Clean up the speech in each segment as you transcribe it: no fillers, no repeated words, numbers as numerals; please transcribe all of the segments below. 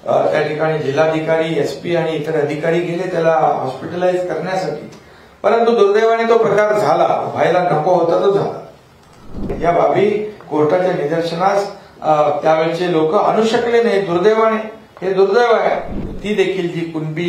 त्या ठिकाणी जिल्हाधिकारी, एसपी आणि इतर अधिकारी गेले त्याला हॉस्पिटलाइज करण्यासाठी, परंतु दुर्दैवाने तो प्रकार झाला, व्हायला नको होता तो झाला। या बाबी कोर्टाच्या निदर्शनास त्यावेळचे लोक आणू शकले नाही, दुर्दैवाने, हे दुर्दैव आहे। ती देखील जी कुणबी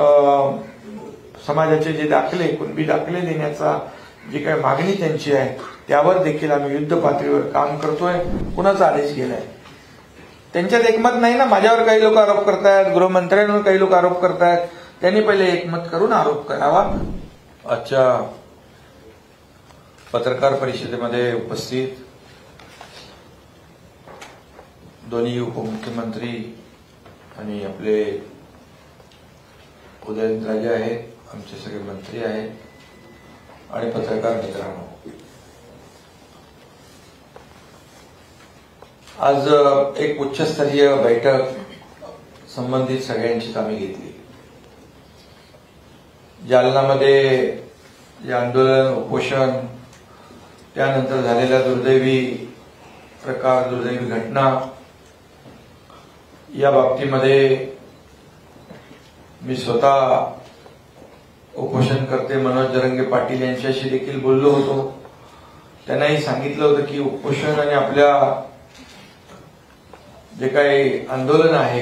समाजाचे जे दाखले, कुणबी दाखले देण्याचा जी काही मागणी त्यांची आहे त्यावर देखील आम्ही युद्ध पातळीवर काम करतोय। कुणाचा आदेश गेलाय त्यांच्यात एकमत नाही ना, माझ्यावर काही लोक आरोप करतायत, गृहमंत्र्यांवर काही लोक आरोप करतायत, त्यांनी पहिले एकमत करून आरोप करावा। आजच्या पत्रकार परिषदेमध्ये उपस्थित दोन्ही उपमुख्यमंत्री आणि आपले उदयनराजे आहेत, आमचे सगळे मंत्री आहेत आणि पत्रकार मित्रांनो, आज एक उच्चस्तरीय बैठक संबंधित सगळ्यांचीच आम्ही घेतली। जालनामध्ये जे आंदोलन, उपोषण, त्यानंतर झालेल्या दुर्दैवी प्रकार, दुर्दैवी घटना, या बाबतीमध्ये मी स्वतः उपोषणकर्ते मनोज जरंगे पाटील यांच्याशी देखील बोललो होतो। त्यांनाही सांगितलं होतं की उपोषण आणि आपल्या जे काही आंदोलन आहे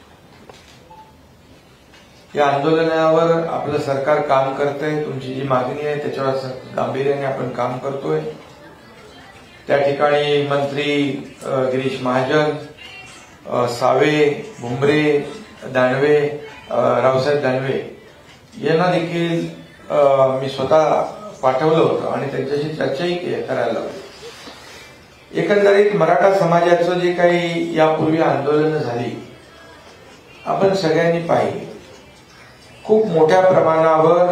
या आंदोलनावर आपलं सरकार काम करतंय, तुमची जी मागणी आहे त्याच्यावर गांभीर्याने आपण काम करतोय। त्या ठिकाणी मंत्री गिरीश महाजन, सावे, भुमरे, दानवे, रावसाहेब दानवे यांना देखील मी स्वतः पाठवलं होतं आणि त्यांच्याशी चर्चाही करायला लावली। एकंदरीत मराठा समाजाचं जे काही यापूर्वी आंदोलनं झाली आपण सगळ्यांनी पाहिली, खूप मोठ्या प्रमाणावर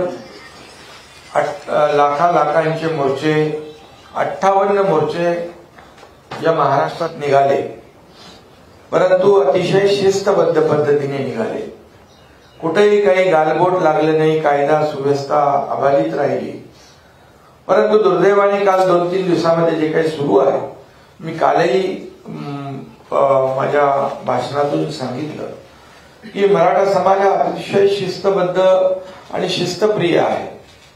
लाखांचे मोर्चे, 58 मोर्चे या महाराष्ट्रात निघाले, परंतु अतिशय शिस्तबद्ध पद्धतीने निघाले। कुठेही काही गालबोट लागले नाही, कायदा सुव्यवस्था अबाधित राहिली। परंतु दुर्दैवाने काल 2-3 दिवसामध्ये जे काही सुरू आहे, मी कालही माझ्या भाषणातून सांगितलं की मराठा समाज हा अतिशय शिस्तबद्ध आणि शिस्तप्रिय आहे।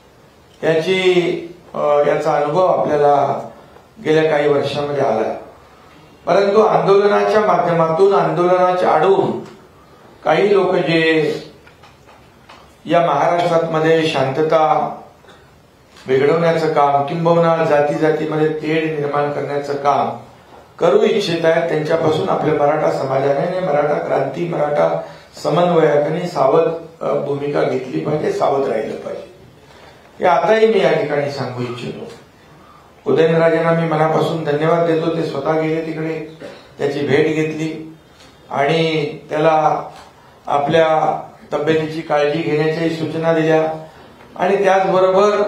याचा अनुभव आपल्याला गेल्या काही वर्षांमध्ये आला। परंतु आंदोलनाच्या माध्यमातून, आंदोलनाच्या आडून काही लोक जे या महाराष्ट्रामध्ये शांतता बिघडवण्याचं काम, किंबहुना जाती जातीमध्ये तेढ निर्माण करण्याचं काम करू इच्छित आहेत, त्यांच्यापासून आपल्या मराठा समाजाने, मराठा क्रांती, मराठा समन्वयकांनी सावध भूमिका घेतली पाहिजे, सावध राहिलं पाहिजे। हे आताही मी या ठिकाणी सांगू इच्छितो। उदयनराजेंना मी मनापासून धन्यवाद देतो, ते स्वतः गेले तिकडे, त्याची भेट घेतली आणि त्याला आपल्या तब्येतीची काळजी घेण्याच्याही सूचना दिल्या आणि त्याचबरोबर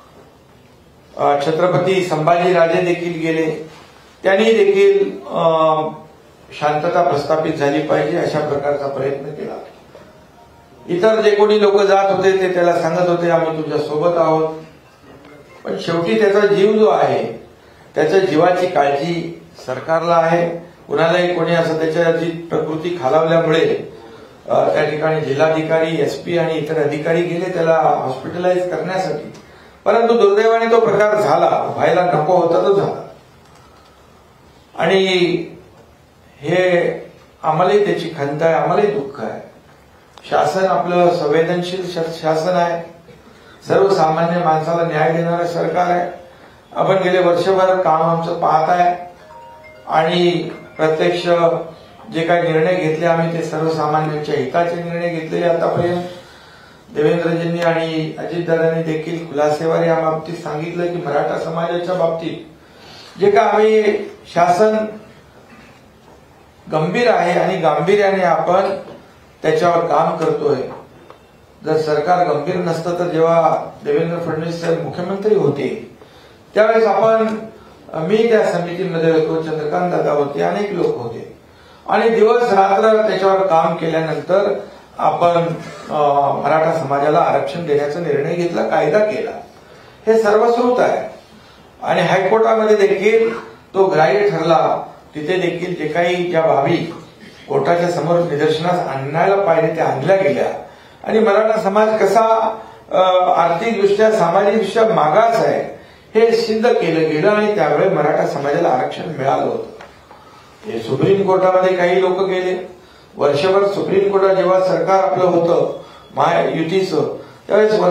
छत्रपती संभाजीराजे देखील गेले, त्यांनी देखील शांतता प्रस्थापित झाली पाहिजे अशा प्रकारचा प्रयत्न केला। इतर जे कोणी लोक जात होते ते त्याला सांगत होते आम्ही तुझ्या सोबत आहोत, पण शेवटी त्याचा जीव जो आहे त्याच्या जीवाची काळजी सरकारला आहे। कुणालाही कोणी असं त्याची प्रकृती खालावल्यामुळे त्या ठिकाणी जिल्हाधिकारी, एसपी आणि इतर अधिकारी गेले त्याला हॉस्पिटलाइज करण्यासाठी, परंतु दुर्दैवाने तो प्रकार झाला, व्हायला नको होता तो झाला। आणि हे आम्हालाही त्याची खंत आहे, आम्हालाही दुःख आहे। शासन आपलं संवेदनशील शासन आहे, सर्वसामान्य माणसाला न्याय देणारं सरकार आहे। आपण गेले वर्षभर काम आमचं पाहत आहे आणि प्रत्यक्ष जे काही निर्णय घेतले आम्ही ते सर्वसामान्यांच्या हिताचे निर्णय घेतलेले आतापर्यंत। देवेंद्रजींनी आणि अजितदादांनी देखील खुलासेवर या बाबतीत सांगितलं की मराठा समाजाच्या बाबतीत जे का आम्ही शासन गंभीर आहे आणि गांभीर्याने आपण त्याच्यावर काम करतोय। जर सरकार गंभीर नसतं तर जेव्हा देवेंद्र फडणवीस साहेब मुख्यमंत्री होते त्यावेळेस मी त्या समितीमध्ये होतो, चंद्रकांत दादा होते, अनेक लोक होते आणि दिवस रात्र त्याच्यावर काम केल्यानंतर आपण मराठा समाजाला आरक्षण देण्याचा निर्णय घेतला, कायदा केला। हे सर्वश्रुत आहे आणि हायकोर्टामध्ये देखील तो ग्राह्य ठरला। तिथे देखील जे काही ज्या बाबी कोर्टाच्या समोर निदर्शनास आणायला पाहिजे त्या आणल्या गेल्या आणि मराठा समाज कसा आर्थिकदृष्ट्या सामाजिकदृष्ट्या मागास आहे हे सिद्ध केलं गेलं आणि त्यावेळी मराठा समाजाला आरक्षण मिळालं होतं। हे सुप्रीम कोर्टामध्ये काही लोक गेले, वर्षभर सुप्रीम कोर्टात जेव्हा सरकार आपलं होतं महायुतीचं त्यावेळेस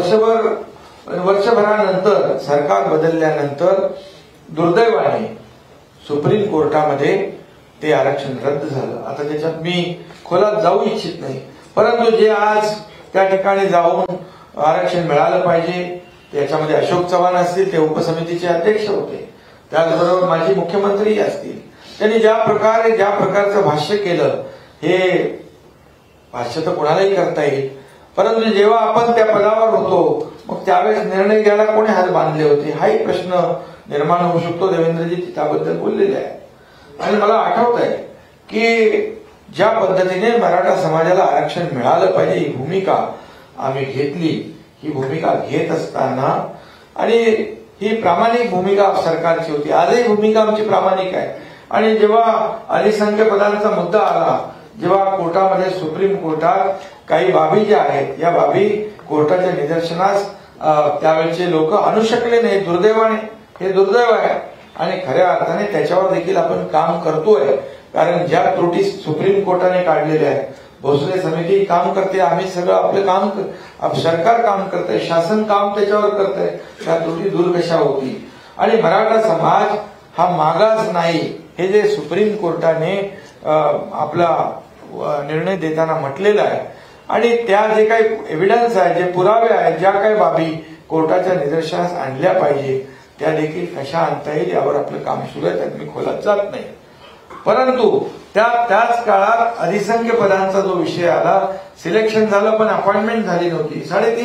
वर्षभरानंतर सरकार बदलल्यानंतर दुर्दैवाने सुप्रीम कोर्टामध्ये ते आरक्षण रद्द झालं। आता त्याच्यात मी खोलात जाऊ इच्छित नाही, परंतु जे आज त्या ठिकाणी जाऊन आरक्षण मिळालं पाहिजे त्याच्यामध्ये अशोक चव्हाण असतील, ते उपसमितीचे अध्यक्ष होते, त्याचबरोबर माजी मुख्यमंत्री असतील, त्यांनी ज्या प्रकारचं भाष्य केलं हे भाष्य तर कोणालाही करता येईल, परंतु जेव्हा आपण त्या पदावर होतो मग त्यावेळेस निर्णय घ्यायला कोणी हात बांधले होते हाही प्रश्न निर्माण होऊ शकतो। देवेंद्रजी त्याबद्दल बोललेले आहे आणि मला आठवत आहे की ज्या पद्धतीने मराठा समाजाला आरक्षण मिळालं पाहिजे ही भूमिका आम्ही घेतली, ही भूमिका घेत असताना आणि ही प्रामाणिक भूमिका सरकारची होती, आजही भूमिका आमची प्रामाणिक आहे। आणि जेव्हा अनिसंख्य पदांचा मुद्दा आला, जेव्हा कोर्टामध्ये सुप्रीम कोर्टात काही बाबी ज्या आहेत या बाबी कोर्टाच्या निदर्शनास त्यावेळेचे लोक आणू शकले नाही, दुर्दैवाने हे दुर्दैव आहे आणि खऱ्या अर्थाने त्याच्यावर देखील आपण काम करतोय, कारण ज्या त्रुटी सुप्रीम कोर्टाने काढलेल्या आहेत भोसले समिती काम करते, आम्ही सगळं आपलं काम सरकार काम करतंय, शासन काम त्याच्यावर करतंय, त्या त्रुटी दूर कशा होती आणि मराठा समाज हा मागास नाही हे जे सुप्रीम कोर्टाने आपला निर्णय देताना म्हटलेला आहे आणि त्या जे काही एव्हिडन्स आहे, जे पुरावे आहेत, ज्या काही बाबी कोर्टाच्या निदर्शनास आणल्या पाहिजे त्या देखील कशा आणता येईल यावर आपलं काम सुरू आहे, त्यात मी खोलात जात नाही। परंतु त्याच काळात अधिसंख्य पदांचा जो विषय आला, सिलेक्शन झालं पण अपॉइंटमेंट झाली नव्हती,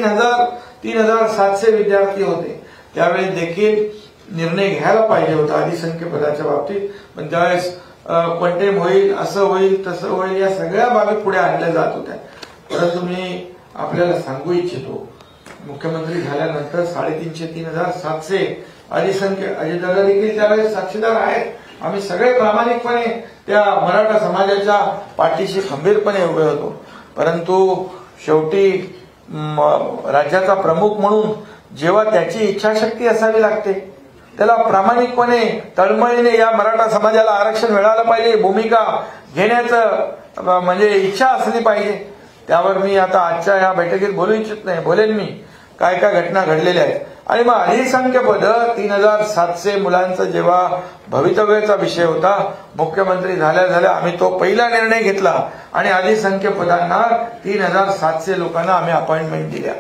3,700 विद्यार्थी होते, त्यावेळी देखील निर्णय घ्यायला पाहिजे होता अधिसंख्य पदाच्या बाबतीत, पण त्यावेळेस क्वंटेम होईल, असं होईल, तसं होईल, या सगळ्या बाबी पुढे आणल्या जात होत्या। परंतु मी आपल्याला सांगू इच्छितो मुख्यमंत्री झाल्यानंतर 3,700 अधिसंख्य अजितदादा देखील त्यावेळेस साक्षीदार आहेत, आम्ही सगळे प्रामाणिकपणे त्या मराठा समाजाच्या पाठीशी खंबीरपणे उभे होतो, परंतु शेवटी राज्याचा प्रमुख म्हणून जेव्हा त्याची इच्छाशक्ती असावी लागते, त्याला प्रामाणिकपणे तळमळीने या मराठा समाजाला आरक्षण मिळालं पाहिजे भूमिका घेण्याचं म्हणजे इच्छा असली पाहिजे, त्यावर मी आता आजच्या या बैठकीत बोलू इच्छित नाही, बोलेन मी काय काय घटना घडलेल्या आहेत। आणि मग अधिसंख्य पद 3,700 मुलांचा जेव्हा भवितव्याचा विषय होता, मुख्यमंत्री झाल्या आम्ही तो पहिला निर्णय घेतला आणि अधिसंख्य पदांना 3,700 लोकांना आम्ही अपॉइंटमेंट दिल्या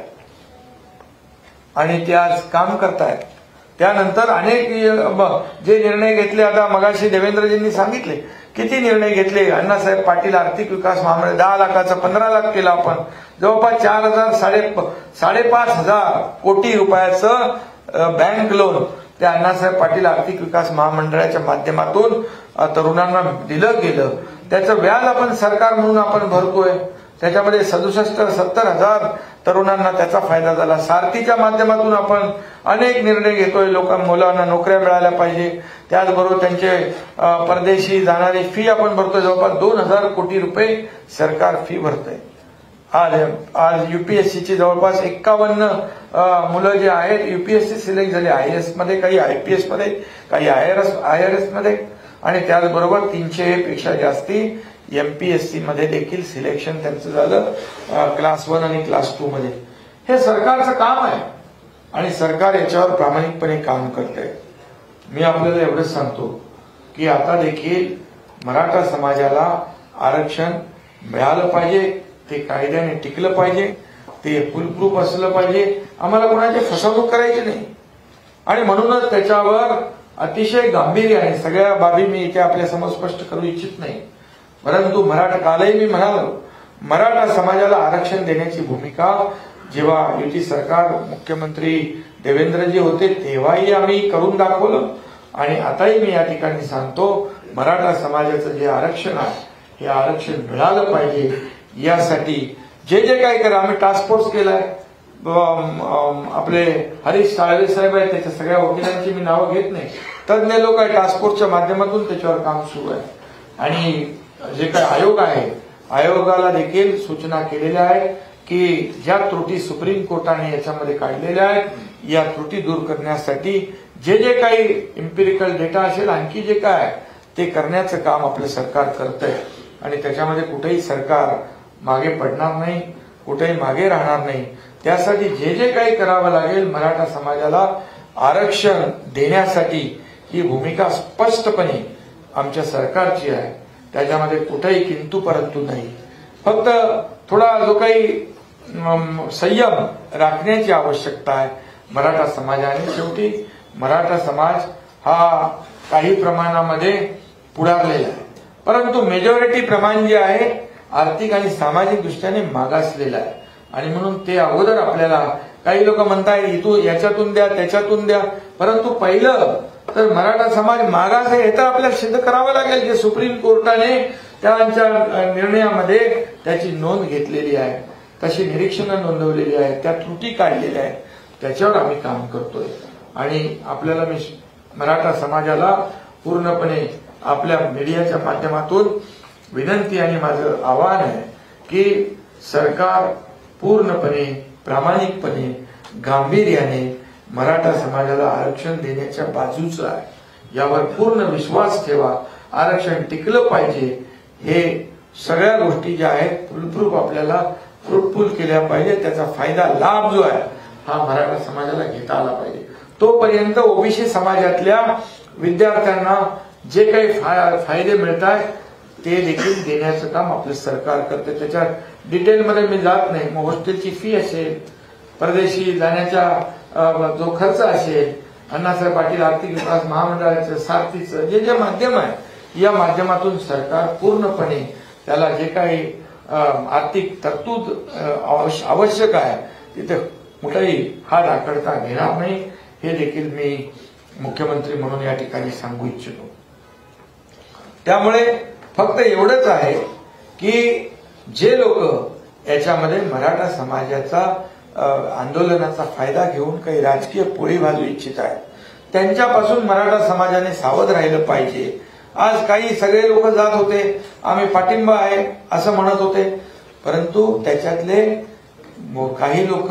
आणि ते आज काम करतायत। त्यानंतर अनेक जे निर्णय घेतले, आता मगाशी देवेंद्रजींनी सांगितले किती निर्णय घेतले, अण्णासाहेब पाटील आर्थिक विकास महामंडळ 10 लाखाचं 15 लाख केलं आपण, जवळपास 5,500 कोटी रुपयाचं बँक लोन त्या अण्णासाहेब पाटील आर्थिक विकास महामंडळाच्या माध्यमातून तरुणांना दिलं गेलं, त्याचं व्याज आपण सरकार म्हणून आपण भरतोय, त्याच्यामध्ये 67-70,000 तरुणांना त्याचा फायदा झाला। सारथीच्या माध्यमातून आपण अनेक निर्णय घेतोय, मुलांना नोकऱ्या मिळाल्या पाहिजे, त्याचबरोबर त्यांचे परदेशी जाणारी फी आपण भरतोय, जवळपास 2,000 कोटी रुपये सरकार फी भरतंय। आज युपीएससीची जवळपास 51 मुलं जे आहेत युपीएससी सिलेक्ट झाले, आयएएस मध्ये, काही आयपीएस मध्ये, काही आयआरएस मध्ये आणि त्याचबरोबर 300 पेक्षा जास्ती एमपीएससी मध्ये देखील सिलेक्शन त्यांचं झालं क्लास 1 आणि क्लास 2 मध्ये। हे सरकारचं काम आहे आणि सरकार याच्यावर प्रामाणिकपणे काम करतंय। मी आपल्याला एवढंच सांगतो की आता देखील मराठा समाजाला आरक्षण मिळालं पाहिजे, ते कायद्याने टिकलं पाहिजे, ते फुलप्रूफ असलं पाहिजे, आम्हाला कोणाची फसवणूक करायची नाही आणि म्हणूनच त्याच्यावर अतिशय गांभीर्याने सगळ्या बाबी मी इथे आपल्या समोर स्पष्ट करू इच्छित नाही, परंतु कालही मी म्हणालो मराठा समाजाला आरक्षण देण्याची भूमिका जेव्हा युती सरकार मुख्यमंत्री देवेंद्रजी होते तेव्हाही आम्ही करून दाखवलं आणि आताही मी या ठिकाणी सांगतो मराठा समाजाचं जे आरक्षण आहे हे आरक्षण मिळालं पाहिजे, यासाठी जे काही करा, आम्ही टास्क फोर्स केलाय, आपले हरीश साळवे साहेब आहेत, त्याच्या सगळ्या वकिलांची मी नावं घेत नाही, तज्ञ लोक आहे, टास्क फोर्सच्या माध्यमातून त्याच्यावर काम सुरू आहे आणि जे काही आयोग आहे, आयोगाला देखील सूचना केलेल्या आहेत की ज्या त्रुटी सुप्रीम कोर्टाने याच्यामध्ये काढलेल्या आहेत, या त्रुटी दूर करण्यासाठी जे जे काही इम्पिरिकल डेटा असेल, आणखी जे काय ते करण्याचं काम आपलं सरकार करतंय आणि त्याच्यामध्ये कुठेही सरकार मागे पडणार नाही, कुठेही मागे राहणार नाही. त्यासाठी जे जे काही करावं लागेल मराठा समाजाला आरक्षण देण्यासाठी ही भूमिका स्पष्टपणे आमच्या सरकारची आहे. त्याच्यामध्ये कुठेही किंतु परंतु नाही. फक्त थोडा जो काही संयम राखण्याची आवश्यकता आहे मराठा समाजाने. शेवटी मराठा समाज हा काही प्रमाणामध्ये पुढारलेला आहे, परंतु मेजॉरिटी प्रमाण जे आहे आर्थिक आणि सामाजिक दृष्ट्याने मागासलेलं आहे. आणि म्हणून ते अगोदर आपल्याला काही लोक म्हणताय इथून याच्यातून द्या त्याच्यातून द्या, परंतु पहिलं तर मराठा समाज मागास आहे हे तर आपल्याला सिद्ध करावं लागेल. जे सुप्रीम कोर्टाने त्यांच्या निर्णयामध्ये त्याची नोंद घेतलेली आहे, तशी निरीक्षणं नोंदवलेली आहे, त्या त्रुटी काढलेल्या आहेत, त्याच्यावर आम्ही काम करतोय. आणि आपल्याला मी मराठा समाजाला पूर्णपणे आपल्या मीडियाच्या माध्यमातून विनंती आणि माझं आवाहन आहे की सरकार पूर्णपणे प्रामाणिकपणे गांभीर्याने मराठा समाजाला आरक्षण देण्याच्या बाजूचं आहे. यावर पूर्ण विश्वास ठेवा. आरक्षण टिकलं पाहिजे. हे सगळ्या गोष्टी ज्या आहेत फुलप्रूफ आपल्याला फ्रुटफुल केल्या पाहिजे. त्याचा फायदा लाभ जो आहे हा मराठा समाजाला घेता आला पाहिजे. तोपर्यंत ओबीसी समाजातल्या विद्यार्थ्यांना जे काही फायदे मिळत आहेत ते देखील देण्याचं काम आपलं सरकार करते. त्याच्यात डिटेलमध्ये मी जात नाही. मग हॉस्टेलची फी असेल, परदेशी जाण्याचा जो खर्च असेल, अण्णासाहेब पाटील आर्थिक विकास महामंडळाचं सारथीचं जे जे माध्यम आहे या माध्यमातून सरकार पूर्णपणे त्याला जे काही आर्थिक तरतूद आवश्यक आहे तिथे कुठेही हात आखडता घेणार नाही. हे देखील मी मुख्यमंत्री म्हणून या ठिकाणी सांगू इच्छितो. त्यामुळे फक्त एवढंच आहे की जे लोक याच्यामध्ये मराठा समाजाचा आंदोलनाचा फायदा घेऊन काही राजकीय पोळी भाजू इच्छित आहेत त्यांच्यापासून मराठा समाजाने सावध राहिलं पाहिजे. आज काही सगळे लोक जात होते, आम्ही पाठिंबा आहे असं म्हणत होते, परंतु त्याच्यातले काही लोक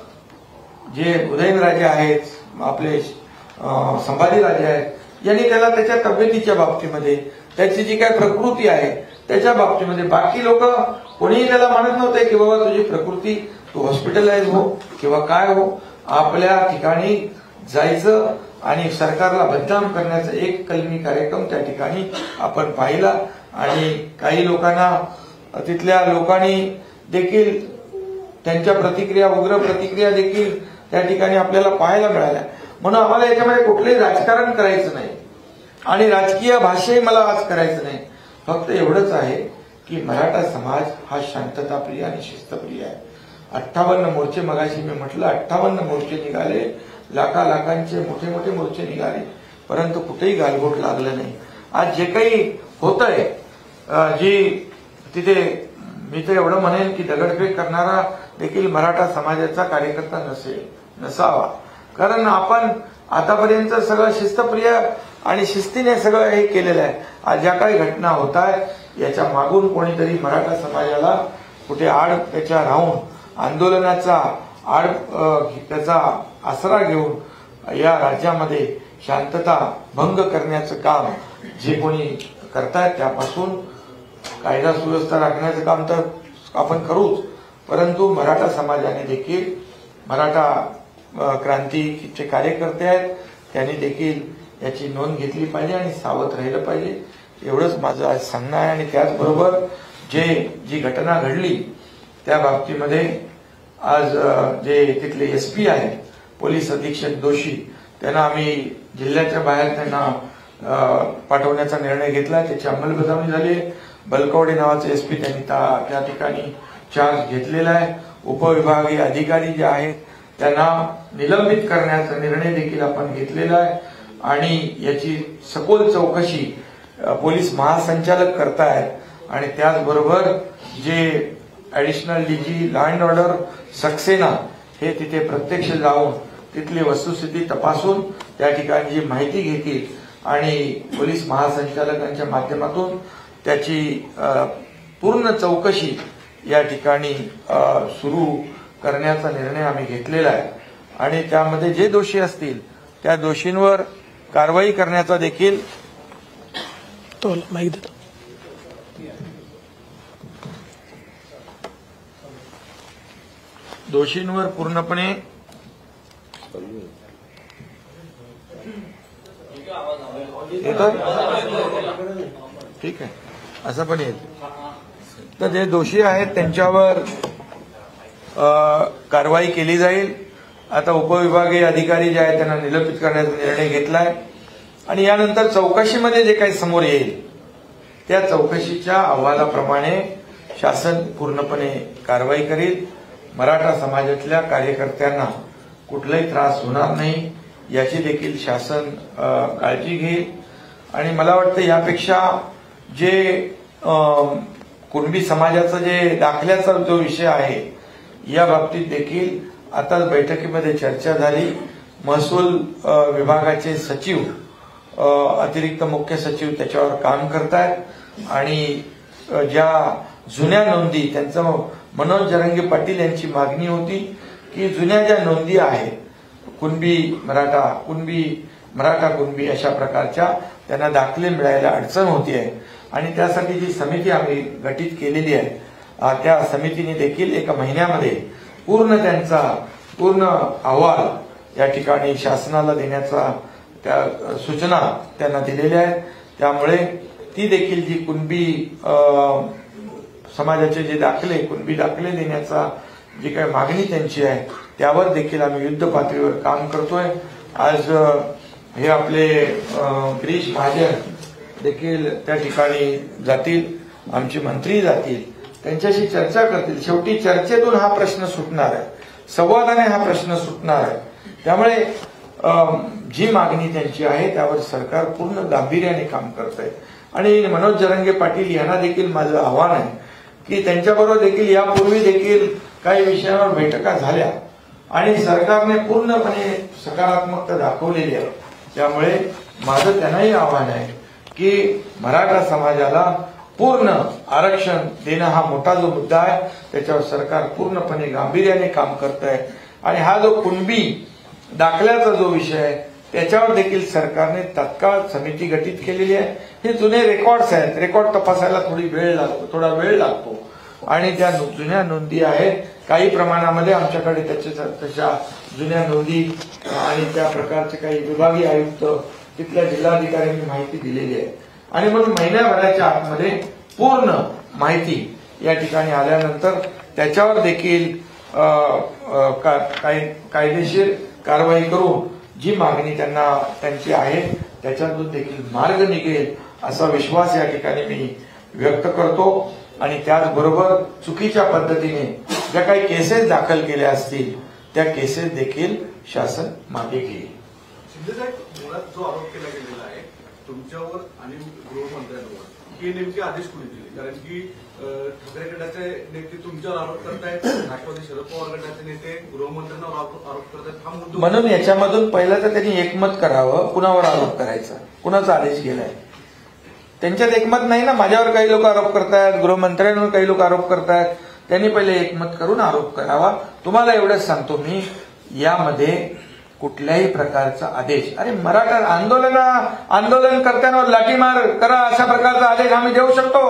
जे उदयनराजे आहेत, आपले संभाजीराजे आहेत, यांनी त्याला त्याच्या तब्येतीच्या बाबतीमध्ये, त्याची जी काय प्रकृती आहे त्याच्या बाबतीमध्ये, बाकी लोक कोणीही त्याला म्हणत नव्हते की बाबा तुझी प्रकृती तू हॉस्पिटलाइज हो किंवा काय हो. आपल्या ठिकाणी जायचं आणि सरकारला बदनाम करण्याचा एक कलमी कार्यक्रम त्या ठिकाणी आपण पाहिला. आणि काही लोकांना तिथल्या लोकांनी देखील त्यांच्या प्रतिक्रिया, उग्र प्रतिक्रिया देखील त्या ठिकाणी आपल्याला पाहायला मिळाल्या. म्हणून आम्हाला याच्यामध्ये कुठलंही राजकारण करायचं नाही आणि राजकीय भाष्यही मला आज करायचं नाही. फक्त एवढंच आहे की मराठा समाज हा शांतताप्रिय आणि शिस्तप्रिय आहे. 58 मोर्चे, मगाशी मी म्हटलं 58 मोर्चे निघाले, लाखांचे मोठे मोठे मोर्चे निघाले, परंतु कुठेही गालबोट लागलं नाही. आज जे काही होतंय जी तिथे, मी तर एवढं म्हणेन की दगडफेक करणारा देखील मराठा समाजाचा कार्यकर्ता नसावा. कारण आपण आतापर्यंत सगळं शिस्तप्रिय आणि शिस्तीने सगळं हे केलेलं आहे. आज ज्या काही घटना होत आहेत याच्या मागून कोणीतरी मराठा समाजाला कुठे आड त्याच्या राहून आंदोलनाचा त्याचा आसरा घेऊन या राज्यामध्ये शांतता भंग करण्याचं काम जे कोणी करतायत त्यापासून कायदा सुव्यवस्था राखण्याचं काम तर आपण करूच, परंतु मराठा समाजाने देखील, मराठा क्रांतीचे कार्यकर्ते आहेत त्यांनी देखील याची नोंद घेतली पाहिजे आणि सावध राहिलं पाहिजे. एवढंच माझं आज सांगणं आहे. आणि त्याचबरोबर जी घटना घडली त्या बाबतीमध्ये आज जे तिथले एसपी आहेत, पोलीस अधीक्षक दोषी, त्यांना आम्ही जिल्ह्याच्या बाहेर त्यांना पाठवण्याचा निर्णय घेतला. त्याची अंमलबजावणी झाली. बलकवडे नावाचे एसपी त्यांनी त्या ठिकाणी चार्ज घेतलेला आहे. उपविभागीय अधिकारी जे आहेत त्यांना निलंबित करण्याचा निर्णय देखील आपण घेतलेला आहे. आणि याची सखोल चौकशी पोलीस महासंचालक करतायत. आणि त्याचबरोबर जे additional DG law and order Saxena हे तिथे प्रत्यक्ष जाऊन तिथली वस्तुस्थिती तपासून त्या ठिकाणी जी माहिती घेतील आणि पोलीस महासंचालकांच्या माध्यमातून त्याची पूर्ण चौकशी या ठिकाणी सुरू करण्याचा निर्णय आम्ही घेतलेला आहे आणि त्यामध्ये जे दोषी असतील त्या दोषींवर कारवाई करण्याचा देखील दोषींवर पूर्णपणे ठीक आहे असं पण येईल. तर जे दोषी आहेत त्यांच्यावर कारवाई केली जाईल. आता उपविभागीय अधिकारी जे आहेत त्यांना निलंबित करण्याचा निर्णय घेतलाय आणि यानंतर चौकशीमध्ये जे काही समोर येईल त्या चौकशीच्या अहवालाप्रमाणे शासन पूर्णपणे कारवाई करेल. मराठा समाजातल्या कार्यकर्त्यांना कुठलाही त्रास होणार नाही याची देखील शासन काळजी घेईल. आणि मला वाटतं यापेक्षा जे कुणबी समाजाचा जे दाखल्याचा जो विषय आहे या बाबतीत देखील आता बैठकीमध्ये चर्चा झाली. महसूल विभागाचे सचिव अतिरिक्त मुख्य सचिव त्याच्यावर काम करतायत आणि ज्या जुन्या नोंदी त्यांचं मनोज जरंगे पाटील यांची मागणी होती की जुन्या ज्या नोंदी आहेत कुणबी मराठा कुणबी अशा प्रकारच्या त्यांना दाखले मिळायला अडचण होती आहे आणि त्यासाठी जी समिती आम्ही गठीत केलेली आहे त्या समितीने देखील एका महिन्यामध्ये त्यांचा पूर्ण अहवाल या ठिकाणी शासनाला देण्याचा त्या सूचना त्यांना दिलेल्या आहेत. त्यामुळे ती देखील जी कुणबी समाजाचे जे दाखले कुणबी दाखले देण्याचा जी काही मागणी त्यांची आहे त्यावर देखील आम्ही युद्ध पातळीवर काम करतोय. आज हे आपले गिरीश महाजन देखील त्या ठिकाणी जातील, आमचे मंत्री जातील, त्यांच्याशी चर्चा करतील. शेवटी चर्चेतून हा प्रश्न सुटणार आहे, संवादाने हा प्रश्न सुटणार आहे. त्यामुळे जी मागणी त्यांची आहे त्यावर सरकार पूर्ण गांभीर्याने काम करत आहे. आणि मनोज जरंगे पाटील यांना देखील माझं आव्हान आहे की त्यांच्याबरोबर देखील यापूर्वी देखील काही विषयांवर बैठका झाल्या आणि सरकारने पूर्णपणे सकारात्मकता दाखवलेली आहे. त्यामुळे माझं त्यांनाही आव्हान आहे की मराठा समाजाला पूर्ण आरक्षण देणं हा मोठा जो मुद्दा आहे त्याच्यावर सरकार पूर्णपणे गांभीर्याने काम करत आहे. आणि हा जो कुणबी दाखल्याचा जो विषय आहे त्याच्यावर देखील सरकारने तात्काळ समिती गठीत केलेली आहे. हे जुने रेकॉर्ड्स आहेत, रेकॉर्ड तपासायला थोडा वेळ लागतो आणि त्या जुन्या नोंदी आहेत. काही प्रमाणामध्ये आमच्याकडे तशा जुन्या नोंदी आणि त्या प्रकारचे काही विभागीय आयुक्त तिथल्या जिल्हाधिकाऱ्यांनी माहिती दिलेली आहे आणि म्हणून महिन्याभराच्या आतमध्ये पूर्ण माहिती या ठिकाणी आल्यानंतर त्याच्यावर देखील कायदेशीर कारवाई करून जी मागणी त्यांची आहे त्याच्यातून देखील मार्ग निघेल असा विश्वास या ठिकाणी मी व्यक्त करतो. आणि त्याचबरोबर चुकीच्या पद्धतीने ज्या काही केसेस दाखल केल्या असतील त्या केसेस देखील शासन मागे घेईल. मुळात जो आरोप केला गेलेला आहे तुमच्यावर आणि गृहमंत्र्यांवर हे नेमके आदेश कोणी दिले? कारण की ठाकरे गटाचे नेते तुमच्यावर आरोप करतायत, राष्ट्रवादी शरद पवार गटाचे नेते गृहमंत्र्यांवर आरोप करतायत. हा मुद्दा म्हणून याच्यामधून पहिलं तर त्यांनी एकमत करावं कुणावर आरोप करायचा, कुणाचा आदेश गेलाय. त्यांच्यात एकमत नाही ना. माझ्यावर काही लोक आरोप करतायत, गृहमंत्र्यांवर काही लोक आरोप करतायत. त्यांनी पहिले एकमत करून आरोप करावा. तुम्हाला एवढंच सांगतो मी, यामध्ये कुठल्याही प्रकारचा आदेश, अरे मराठा आंदोलन करत्यांवर लाठीमार करा अशा प्रकारचा आदेश आम्ही देऊ शकतो?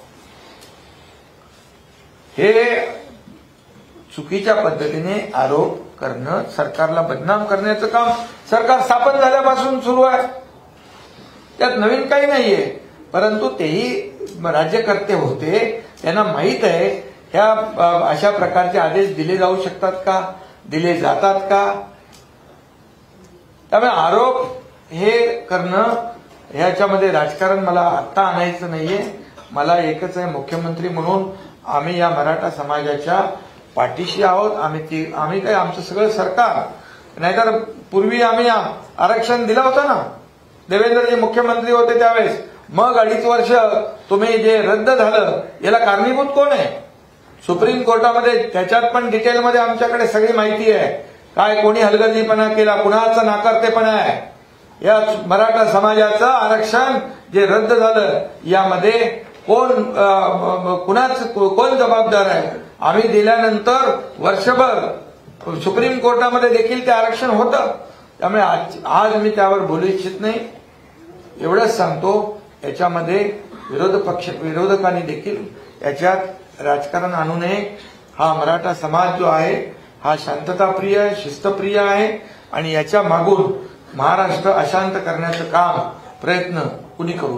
हे चुकीच्या पद्धतीने आरोप करणं, सरकारला बदनाम करण्याचं काम सरकार स्थापन झाल्यापासून सुरू आहे. त्यात नवीन काही नाहीये. परंतु तेही राज्यकर्ते होते, त्यांना माहित आहे ह्या अशा प्रकारचे आदेश दिले जाऊ शकतात का, दिले जातात का. त्यामुळे आरोप हे करणं ह्याच्यामध्ये राजकारण मला आत्ता आणायचं नाहीये. मला एकच आहे, मुख्यमंत्री म्हणून आम्ही या मराठा समाजाच्या पाठीशी आहोत. आम्ही काय आमचं सगळं सरकार, नाहीतर पूर्वी आम्ही आरक्षण दिलं होतं ना, देवेंद्रजी मुख्यमंत्री होते त्यावेळेस. मग 2.5 वर्ष तुम्ही जे रद्द झालं याला कारणीभूत कोण आहे? सुप्रीम कोर्टामध्ये त्याच्यात पण डिटेलमध्ये आमच्याकडे सगळी माहिती आहे. काय कोणी हलगर्जीपणा केला, कुणाचा नाकारतेपणा आहे. या मराठा समाजाचं आरक्षण जे रद्द झालं यामध्ये कोण जबाबदार आहे. आम्ही दिल्यानंतर वर्षभर सुप्रीम कोर्टामध्ये देखील ते आरक्षण होतं. त्यामुळे आज मी त्यावर बोलू इच्छित नाही. एवढंच सांगतो, याच्यामध्ये विरोधकांनी देखील याच्यात राजकारण आणू नये. हा मराठा समाज जो आहे हा शांतताप्रिय आहे, शिस्तप्रिय आहे आणि याच्या मागून महाराष्ट्र अशांत करण्याचं काम प्रयत्न कुणी करू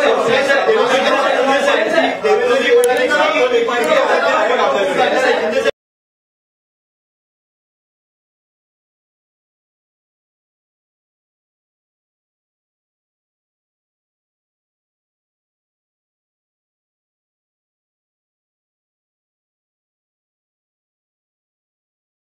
नये.